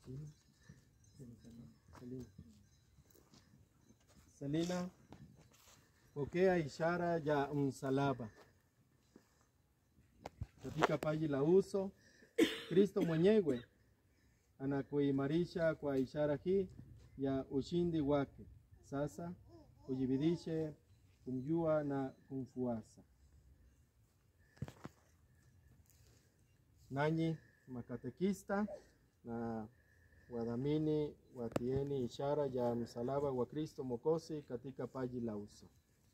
Selina, pokea ishara ya msalaba. Katika paji la uso, Kristo mwenyewe anakuimarisha kwa ishara hii ya ushindi wake. Sasa ujibidishe kumjua na kumfuasa. Nanyi makatekista na wadhamini watieni ishara ya msalaba wa Kristo Mwokozi katika paji la uso.